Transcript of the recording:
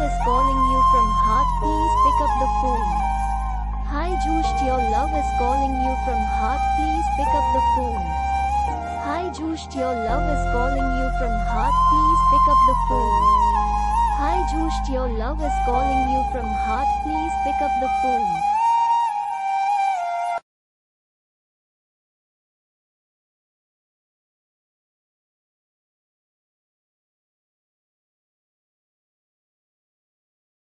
is calling you from heart, please pick up the phone. Hi Jusht, your love is calling you from heart, please pick up the phone. Hi Jusht, your love is calling you from heart, please pick up the phone. Hi Jusht, your love is calling you from heart, please pick up the phone.